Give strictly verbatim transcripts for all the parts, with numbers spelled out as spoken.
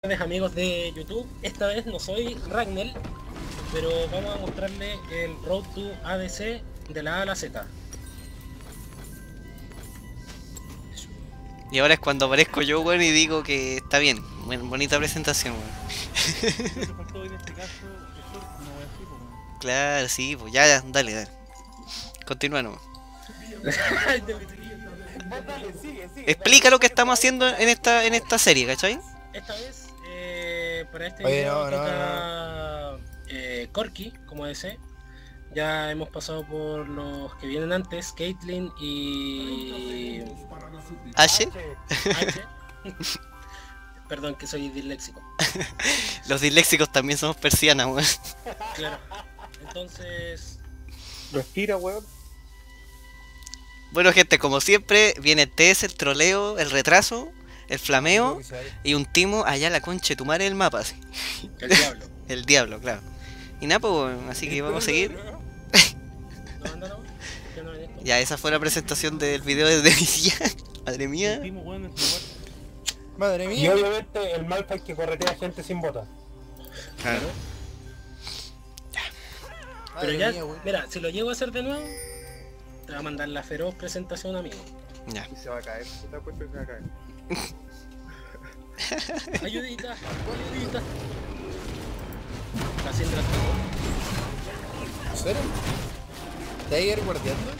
amigos de YouTube, esta vez no soy Ragnell, pero vamos a mostrarle el Road to A D C de la A a la Z. Y ahora es cuando aparezco yo, weón, y digo que está bien. Bueno, bonita presentación, weón. Claro, sí, pues ya, ya, dale, dale. Continúa nomás. Explica lo que estamos haciendo en esta en esta serie, ¿cachai? Esta vez, eh, para este Oye, video no, no, toca eh, Corki, como A D C. Ya hemos pasado por los que vienen antes, Caitlyn y... Ashe. H. Perdón que soy disléxico. Los disléxicos también somos persianas, weón. Claro. Entonces... Respira, weón. Bueno, gente, como siempre, viene el T S, el troleo, el retraso, el flameo y un timo allá la concha de tu madre del mapa, así. El diablo. El diablo, claro. Y nada, pues, weón, así que vamos a seguir. No, no, no. ¿Qué no es esto? Ya, esa fue la presentación del video desde mi silla. Madre mía. Madre Y mía. obviamente el Malphite que corretea gente sin botas. Claro. Pero Madre ya, mía, weón. mira, si lo llego a hacer de nuevo, te va a mandar la feroz presentación, amigo. Ya. Y se va a caer. ¿Te das cuenta que se va a caer? Ayudita, ayudita. Está haciendo el ataque. ¿En serio? ¿Te vas a ir guardiando?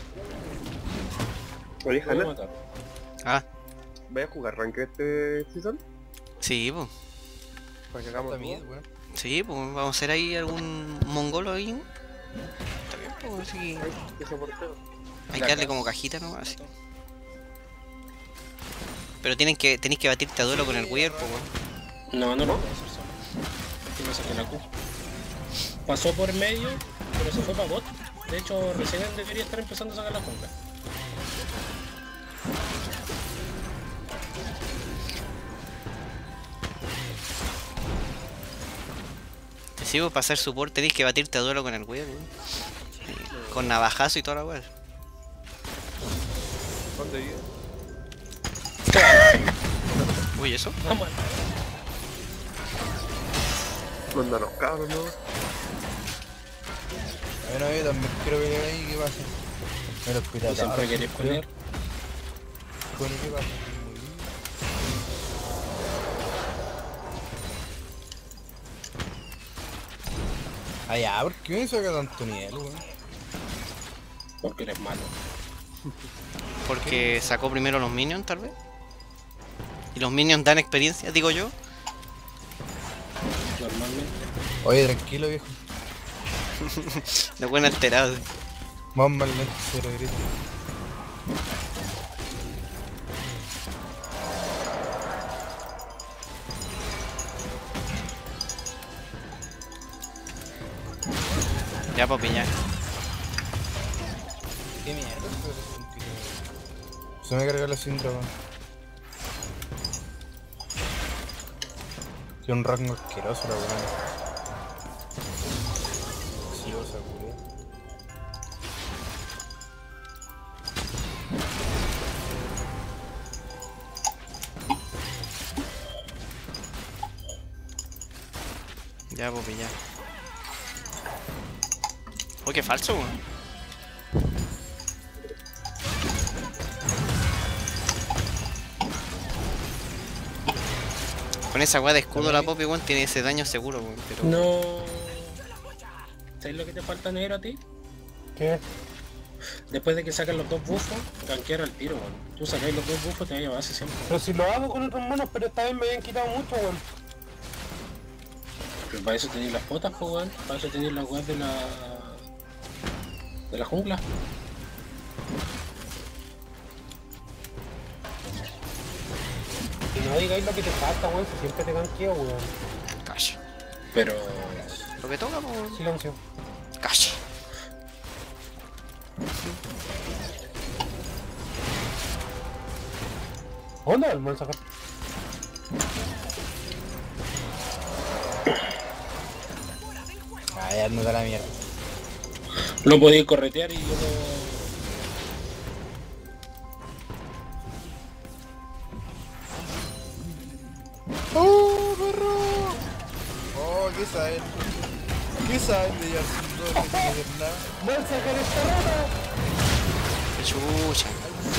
Oye, Lo voy a Hanna, matar. Ah, ¿vas a jugar rank este season? sí, pues. Para que hagamos También, todo. weón. Sí, pues vamos a hacer ahí algún mongolo ahí. Está bien, pues, sí. Ay, ese portero. Hay que darle como cajita nomás, así. Pero tienen que, tenéis que batirte a duelo con el Weir, pues, weón. No, no lo puedo hacer solo. Aquí me saqué la Q. Pasó por medio, pero se fue para bot. De hecho, recién debería estar empezando a sacar la jungla. Sí, pues para hacer support tenéis que batirte a duelo con el Weir, weón. Con navajazo y toda la weá. ¿Dónde vive? Uy, ¿eso? Vamos. Mándanos cabros, ¿no? Bueno, yo también quiero pelear ahí. ¿Qué pasa? Me lo cuida Tú siempre querés pelear. Bueno, ¿qué pasa? Ah, ya, ¿por qué me saca tanto nivel, weón? Porque eres malo. Porque sacó primero los minions, tal vez. Y los minions dan experiencia, digo yo. Normalmente. Oye, tranquilo, viejo. Lo buen alterado. Más mal lento, cero grito. Ya, pa' piñar. ¿Qué mierda? Se me carga la síndrome. Tiene un rango asqueroso la weón. Sí, o sea, culiao. Ya, pa' pillar. Oh, qué falso, weón. Con esa weá de escudo la Poppy, weón, tiene ese daño seguro, weón. Pero... No. ¿Sabes lo que te falta, negro, a ti? ¿Qué? Después de que sacan los dos buffos, gankear al tiro, weón. Tú sacáis los dos buffos, te vas a llevar siempre. Pero si lo hago con otros monos, pero esta vez me habían quitado mucho, weón. Pero para eso tenéis las potas, pues, weón. Para eso tenéis las weas de la... de la jungla. Y no digáis lo que te falta, weón, si siempre te ganqueo, weón. Calla. Pero... Lo que toca, weón. Silencio. Calla. ¿Dónde va el mal sacar? Ah, ya no da la mierda. Lo podéis corretear y yo lo... ¡Oh, perro! ¿Qué saben? ¿Qué saben de llevar sin doble sin hacer nada? ¡No sacar esta rata! Chucha.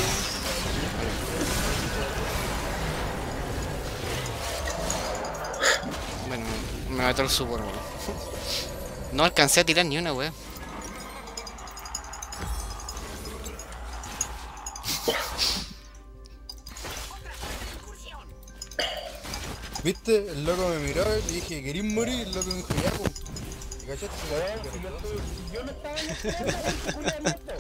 Bueno, me mató el super, weón. No alcancé a tirar ni una, weón. ¿Viste? El loco me miró y le dije, ¿querís morir? El loco me dijo, ya, pues. ¿Y cachaste? Weón, si yo estuve- yo no estaba en este lado, weón, Julián, esto.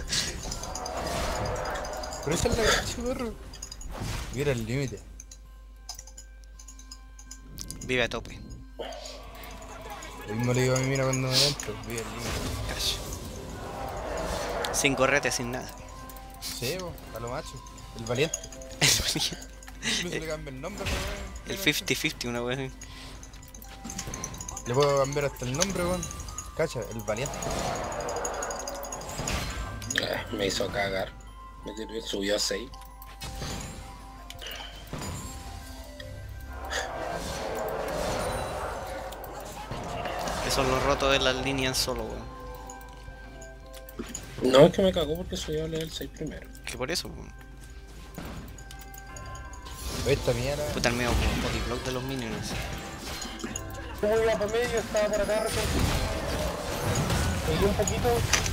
Pero esa es la gracia, perro. Mira el límite. Vive a tope. Lo mismo le digo a mi mina cuando me entro. Mira el límite. Cacho. Sin correte, sin nada. Sí, po, a lo macho. El valiente. Incluso le cambio el nombre, weón. El cincuenta cincuenta, una weón. Le puedo cambiar hasta el nombre, weón. Cacha, el valiente. Ah, me hizo cagar. Me tiró- subió a seis. Que son los rotos de las líneas solo, weón. No, es que me cagó porque subió a level seis primero. Que por eso, weón. Esta mierda. Puta el medio bodyblock de los minions. Como iba para medio, estaba para acá, recién. Seguí un poquito.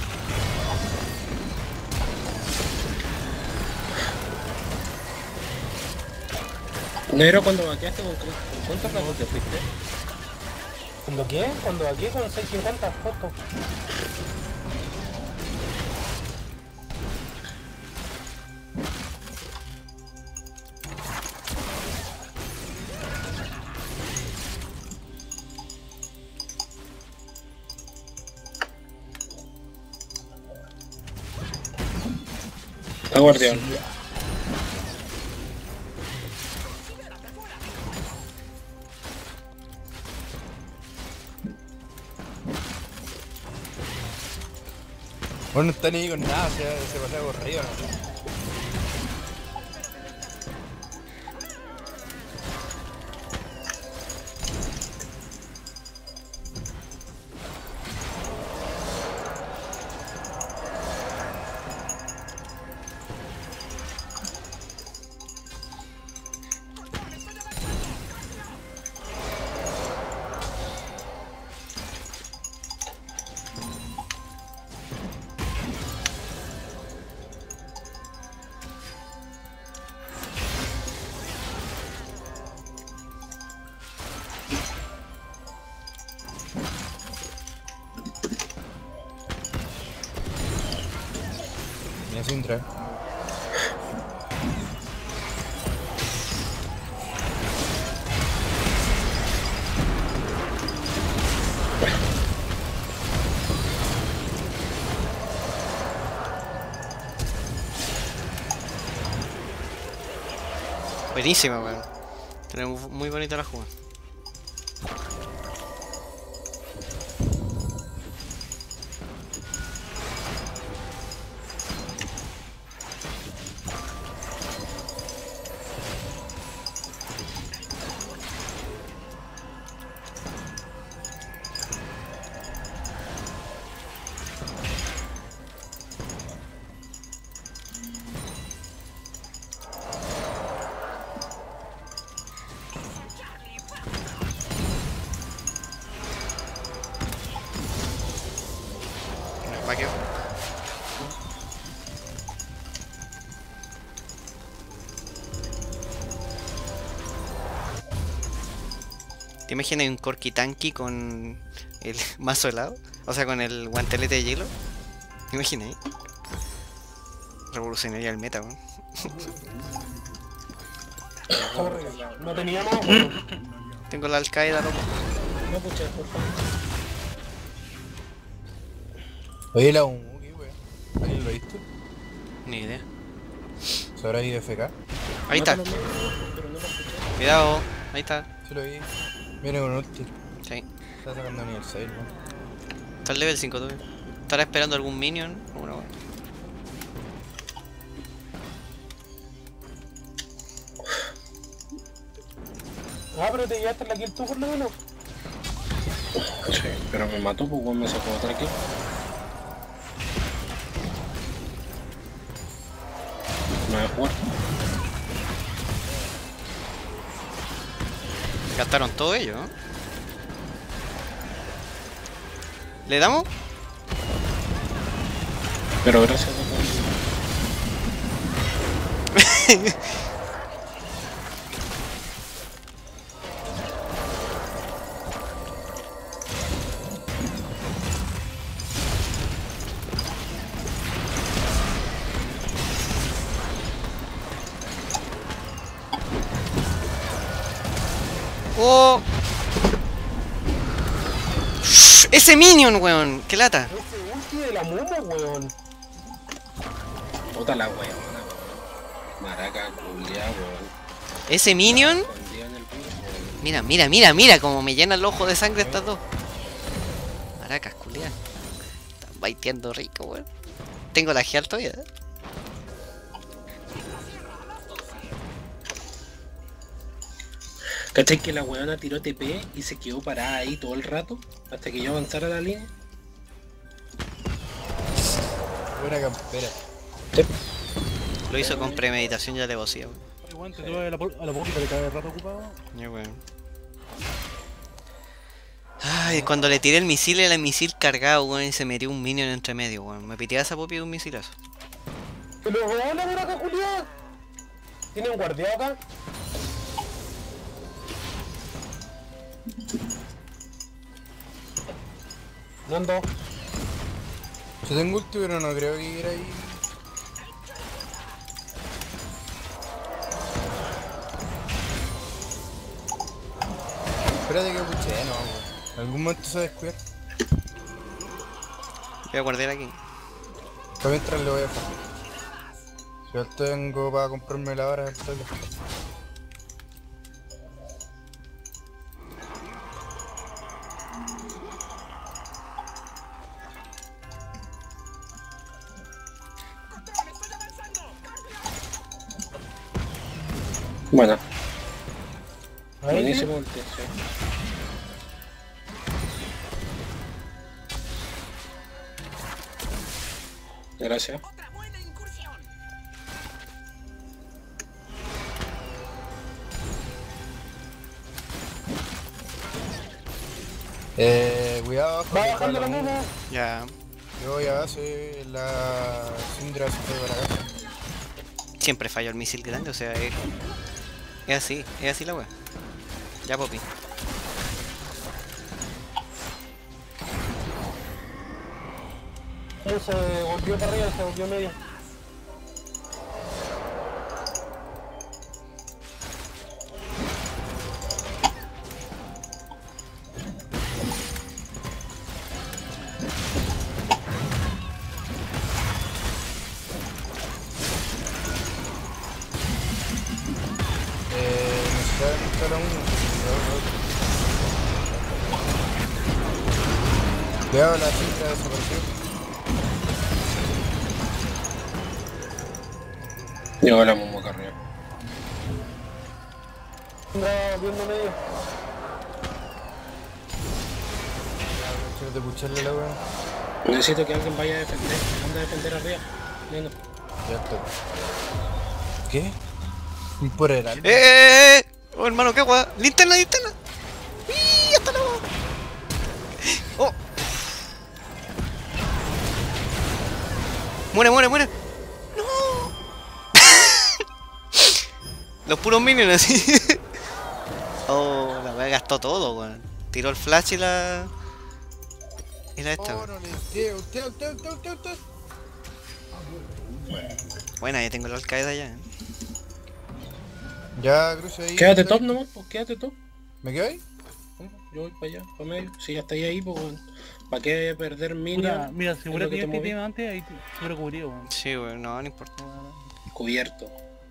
Negro, cuando vaqueaste con, con cuántos rangos te fuiste? ¿Cuándo qué? ¿Cuándo aquí? Con seiscientos cincuenta, justo. Está guardián. Bueno, no está ni ahí con nada, se, se pasea por arriba, ¿no? Mira Sintra. Buenísima, weón. Tenemos muy bonita la jugada. Vaqueo. ¿Te imaginas un Corki Tanky con el mazo helado? O sea, con el guantelete de hielo. ¿Te imaginas? Revolucionaría el meta, weón. No teníamos. Bueno, Tengo la Al-Qaeda, loco. No puches, por favor. Oye, la Umuki, weón. ¿Alguien lo viste? Ni idea. ¿Se habrá ido F K? Ahí está. Mátalo, pero no lo escuché. Cuidado. Ahí está. Sí lo vi. Viene con ulti. Sí. Está sacando nivel seis, weón. Está el level cinco todavía. Estará esperando algún minion o una weá. ah, pero te llevaste la kill tú por lo menos. Sí, pero me mató, pues weón, me sacó otra aquí. No voy a jugar. Gastaron todo ello, ¿no? ¿Le damos? Pero gracias a ¡Oh! ¡Ese minion, weón! ¡Qué lata! Ese ulti de la Momo, weón. puta la weona. Maraca, culia, weón. ¡Ese minion! Escondida en el bus, weón. Mira, mira, mira, mira cómo me llena el ojo de sangre estas dos. Maracas, culián. Están baiteando rico, weón. Tengo la G todavía, ¿eh? ¿Cachai que la weona tiró T P y se quedó parada ahí todo el rato? Hasta que yo avanzara la línea. Buena campera. Lo hizo con premeditación y alevosía, weón. Oye, weón, te tuve a la, po- a la poquita de cada rato ocupado. Ya, weón. Ay, cuando le tiré el misil, era el misil cargado, weón, y se metió un minion entre medio, weón. Me piteaba esa popi de un misilazo. ¡Se lo robó la maraca, culiada! ¿Tiene un guardián acá? Nando. Yo tengo ulti, pero no creo que ir ahí. Espérate que puché, no, weón. En algún momento se va a descuidar. Voy a guardar aquí. Para mientras le voy a dejar. Yo tengo para comprarme la hora del toque. Bueno, Ahí, buenísimo ulti, sí. Gracias. Eh, cuidado abajo. va que bajando la va Momo. Ya. Yo voy a base, la Syndra se fue para acá. Siempre falló el misil grande, o sea, es, es así, es así la weá. Ya, popi. Él se volvió para arriba, se volvió medio. Eh, necesitaba la uno. Cuidado, la Syndra desapareció. Llegó la Momo acá arriba. Anda viendo medio. Quiero de pucharle la weá. Necesito que alguien vaya a defender. Anda a defender arriba. Neno. Ya estoy. ¿Qué? Un por el alma. ¡Eh, eh, eh! ¡Oh, hermano, qué guay! ¡Linterna, linterna! ¡Uy! ¡Hasta luego! ¡Oh! ¡Muere, muere, muere! ¡No! Los puros minions así. Oh, la weá gastó todo, weón. Tiró el flash y la... Y la esta, Oh, weón. no le di. Usted, usted, usted, usted, usted. Buena, ya tengo la alcaide ya. ¿eh? Ya cruce ahí. Quédate está top ahí. nomás, pues quédate top. ¿Me quedo ahí? Yo voy para allá, para medio. Si ya estáis ahí, pues bueno. ¿Para qué perder Puta, minion? mira, Es seguro lo que que ya te que moví. te antes, ahí te seguro cubrido, weón. Sí, weón, no, no importa. Cubierto.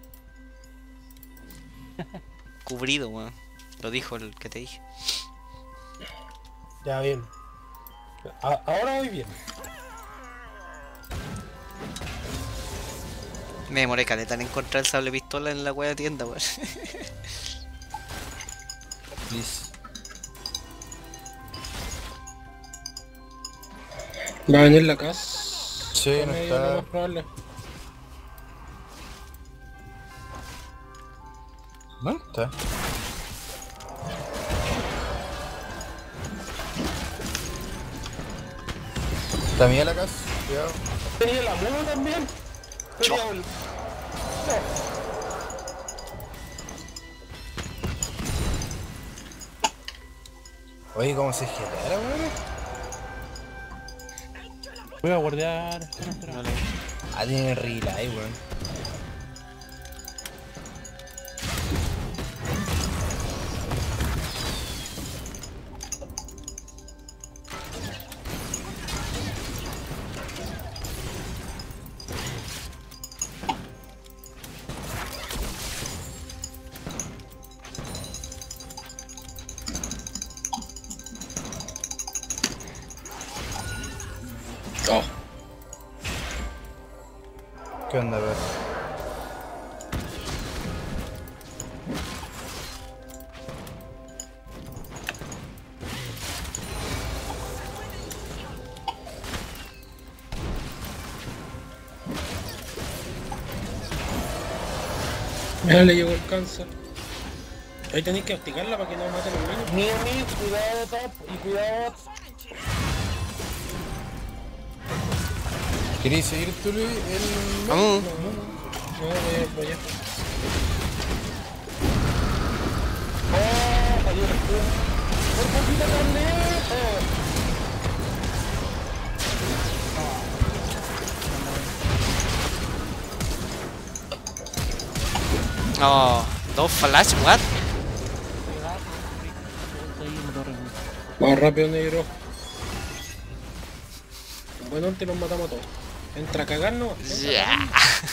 Cubrido, weón. Lo dijo el que te dije. Ya, bien. A- ahora voy bien. Me demoré caleta en encontrar el sable pistola en la wea tienda, weón. Please. Va a venir la casa. Sí, no Medio lo está. más probable. ¿Dónde está? Está mía la casa, cuidado. Tenía la mano también. Tenía un... Oye, ¿cómo se genera, weón? Voy a guardiar. Espera, espera. Ah, tiene relay, weón. Oh. ¿Qué onda, weón? Ya le llegó el cáncer. Ahí tenéis que hostigarla para que no mate los niños. Mío, mío, cuidado top y cuidado bot. ¿Queréis seguir tú, Luis? El... Vamos. No, voy a voy a- Oh, cayó el escudo. Por poquito más lejos. Oh, dos flash, what? Ahí en la torre, weón. Vamos rápido, negro. Bueno, antes los matamos a todos. Entra a cagarnos. Ya.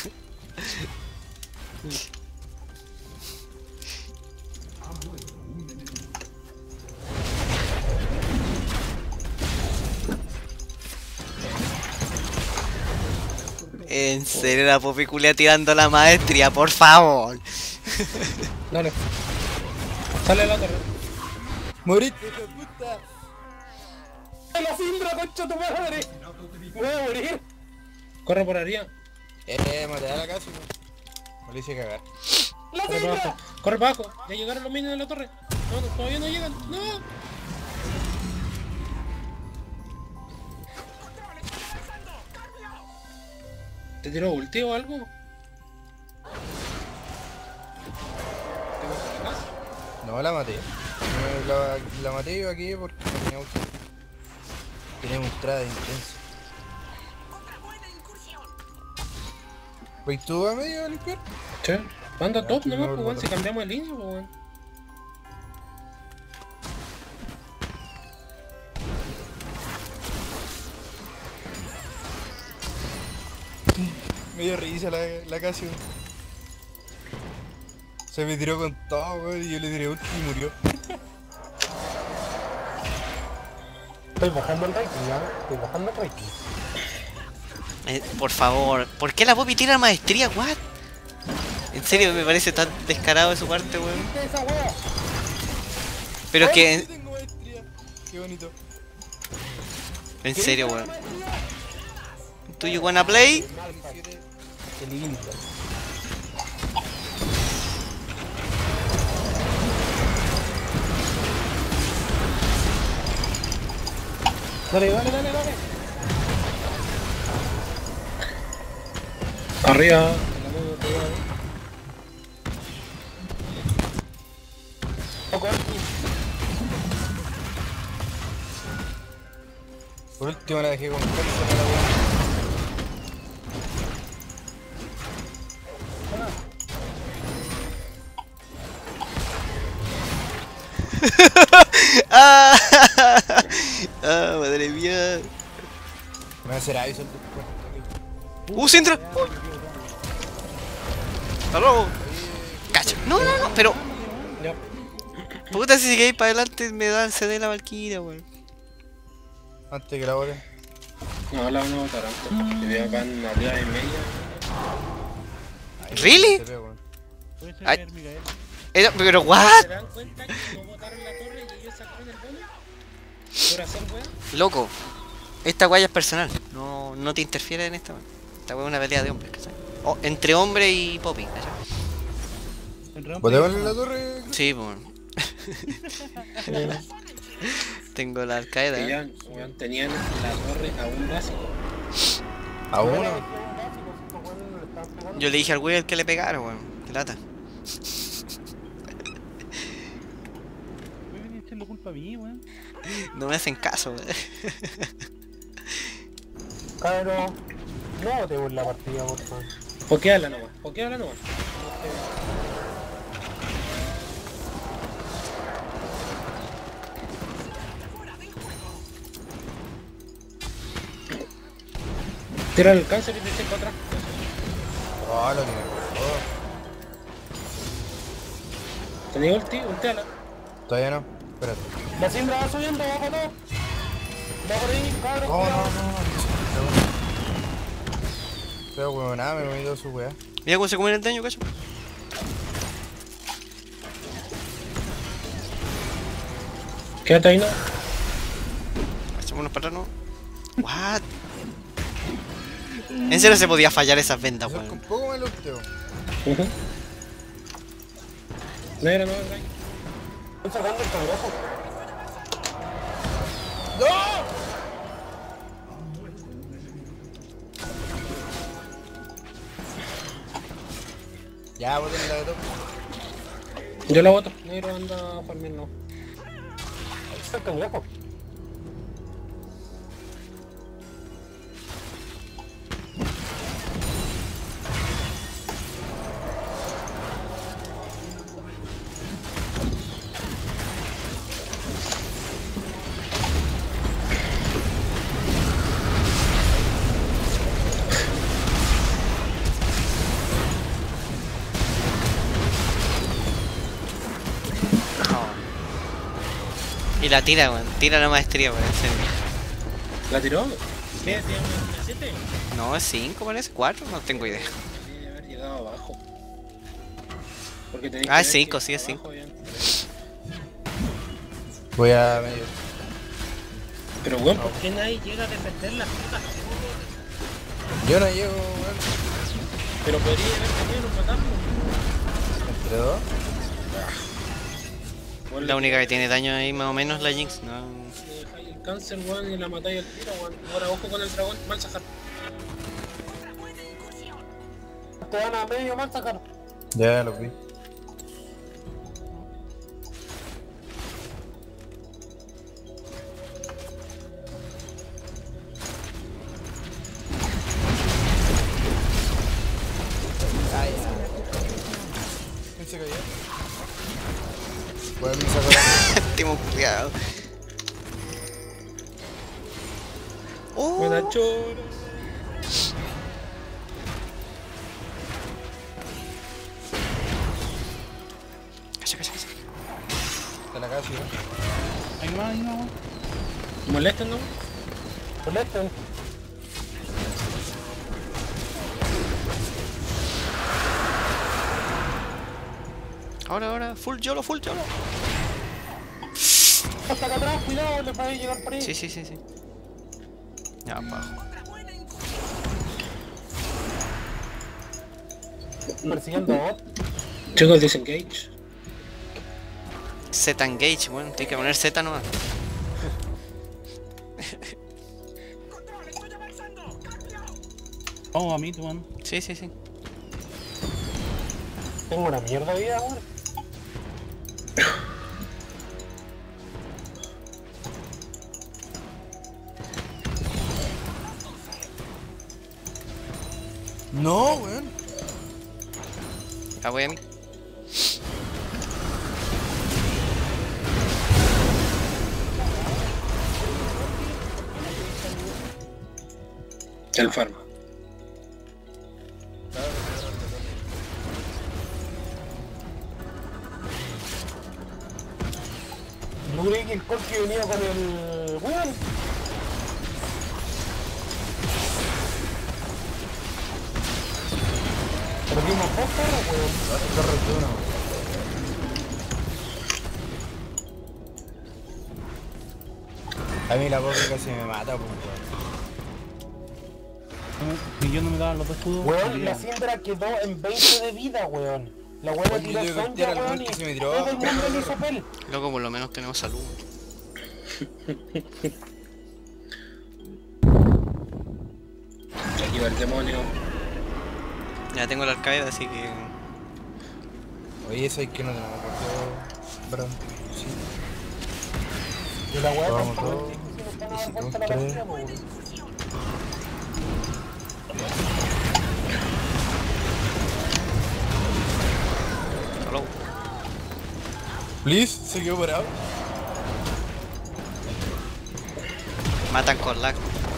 En serio, la popiculia tirando la maestría, por favor. Dale. Sale a la torre. ¡Moriste, hijo de puta! ¡La Sindra, concha tu madre! Voy a morir. Corre por arriba. Eh, maté a la casa, weón. Me lo hice cagar. ¡La Corre para abajo. Sindra! Corre para abajo. Ya llegaron los minions de la torre. No, no, todavía no llegan. No. ¿Te tiró ulti o algo? ¿Te vas a la casa? No, la maté. No, La, la maté yo aquí porque no tenía auto. Tenía un trade intenso. ¿Vais tú a medio a limpiar? Sí. Anda Ya, top sí, nomás, no, pues no, weón, no. si cambiamos de línea, pues weón. Me dio risa la, la Casio. Se me tiró con todo, weón, y yo le tiré ulti y murió. Estoy bajando el ranking, ¿no? Estoy bajando el ranking. Eh, por favor, ¿por qué la Poppy tira maestría? What? En serio, me parece tan descarado de su parte, weón. ¿Qué es esa wea? Pero es Sí que, tengo maestría. Qué bonito. en serio, weón. ¿Do you wanna play? Qué lindo. Dale, dale, dale, dale. Arriba. La mano pegada. Poco. Por último la dejé con cáncer a la weón. ¡Ah! ¡Ah, madre mía! Me va a hacer aviso después. ¡Uh, Sintra! ¡Hasta luego! ¡Cacho! No, no, no, pero... Ya. Puta, si sigue ahí para adelante me da el C D la Valkyria, weón. Antes que la bote. No, la van a botar antes. Si veo van arriba y media. ¿Really? Se ve, weón. Puede Ay. ser Miguel. Era- pero, ¿what? ¿Se dan cuenta que no botaron la torre y ellos sacaron el bono? ¿Por hacer weón? Loco, Esta guaya es personal, no, no te interfiere en esta. Esta guaya es una pelea de hombres, ¿cachai? O, entre hombre y Poppy, ¿cachai? Entre hombre ¿Botémosle y- la torre? Sí, pues. Tengo la Al-Qaeda. Que ¿eh? ya, weón, tenían la torre a un básico. A uno. Yo le dije al güey al que le pegara, weón. Qué lata. Me venía echando culpa a mí, weón. No me hacen caso, weón. Cabrón, no botemos la partida, por favor. Pokeala nomás, pokeala nomás. Tira el cáncer y te eches para atrás. Oh, lo que me costó. ¿Tenés ulti? Ulteala. Todavía no. Espérate. La siembra va subiendo, va para todo. Va por ahí, cabrón. Oh, no, cuidado. no, no. Pero weón, nada, me he ido su weá. Mira cómo se come el daño, cacho. Quédate ahí, ¿no? Echémonos para atrás, ¿no? What? En serio se podía fallar esas vendas, Eso es con weón. poco me lo ulteo. Ujú. Negra, no, Ray. Estoy sacando el cangrejo. Ya, boten la de top. Yo la boto. Negro anda a farmear, no. Está el cangrejo. Y la tira, weón. Tira la maestría, weón. En serio. ¿La tiró? ¿Qué? ¿Tiene una siete? No, es cinco parece. cuatro, no tengo idea. Debe haber llegado abajo. Porque tenéis Ah, que es ver cinco, que sí, es abajo habían- Voy a medio. Pero weón, ¿por qué nadie llega a defender las putas? Yo no llego, weón. Pero podría haber tenido un matarlo. Entre dos. Weón, La le única que tiráis- tiene daño ahí más o menos es la Jinx, no. le dejáis el cáncer, weón, y la matáis al tiro, weón. Ahora ojo con el dragón, mal sacar. Te van a medio mal sacar. Ya los vi. Ay, ¿quién se cayó? Bueno, me sacó la... Tengo cuidado. Oh. Buena choro. Cacha, cacha, cacha. Está la casa, ¿no? Hay más, hay más, weón. ¿Molestan, no? Molesten. Ahora, ahora, full YOLO, full YOLO. Hasta acá atrás, cuidado, le puede llegar por ahí. Sí, sí, sí, sí. Ya, abajo. Persiguiendo a bot. Chicos, disengage. Z engage, bueno, tiene que poner Z nomás. Vamos a mid, weón. Sí, sí, sí. Tengo una mierda de vida ahora. No, weón. Ya voy a mí. El farm. No creí que el Corki venía con el... weón. Perdimos dos perros, weón. Corre tú, no. A mí la boca casi me mata, pues. Si yo no me daba los dos escudos, Weón, moría. la Syndra quedó en veinte de vida, weón. La weona Oye, tiró yo tengo que Sonja, tirar al weón, weón y que se me tiró todo el abajo. mundo le hizo pel. Loco, por lo menos tenemos salud. Aquí va el demonio. Ya tengo el arcade, así que... Oye, eso es que no tenemos partido. Perdón. Sí. Y la weona Vamos tampoco todos. es difícil, nos van a Y si dar vuelta tú la crees- partida, po, weón. Hello. Please, se quedó parado. Matan con lag.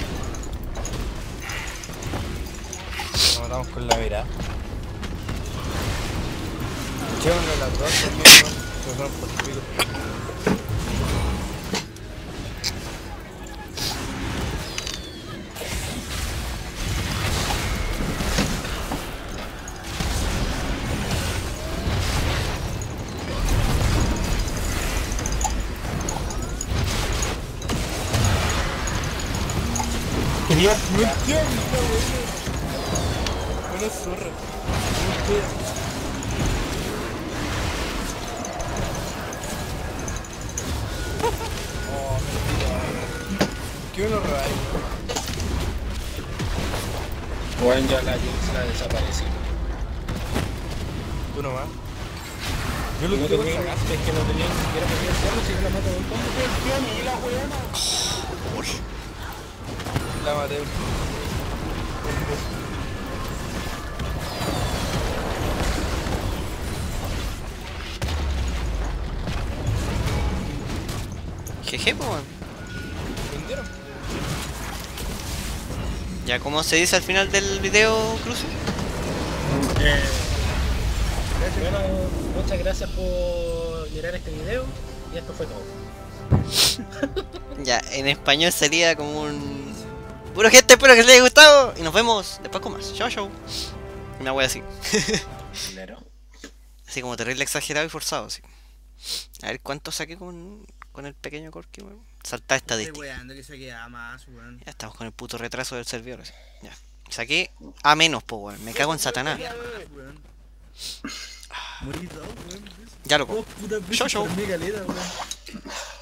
Nos matamos con la vera. Echémonos a las dos también, weón. Se nos fueron por el pico. Quería... No entiendo, weón. Una zorra. No entiendo. Oh, mentira. ¿Qué me lo robáis? Bueno, ya la Jinx la desapareció. Uno más. Yo lo No tuve tenía, por sacar. es que no tenía ni siquiera potencial, si yo la mato de un combo. Tío, ni la weona. La maté. Jeje, po, weón. ¿Vendieron? Ya, ¿cómo se dice al final del video, Crucio? Eh, bueno, muchas gracias por mirar este video y esto fue todo. Ya, en español sería como un... Bueno, gente, espero que les haya gustado y nos vemos después con más. Chao, chao. Una wea así. Dinero. Así como terrible, exagerado y forzado, así. A ver cuánto saqué con, con el pequeño Corki, weón. Saltar Estoy estadística. weando que se queda más, weón. Ya estamos con el puto retraso del servidor, así. Ya. Saqué A menos, po, weón. Me cago en Satanás. Morí dos, weón. Ya, loco. Dos putas veces Chau, chau. por mi caleta, weón.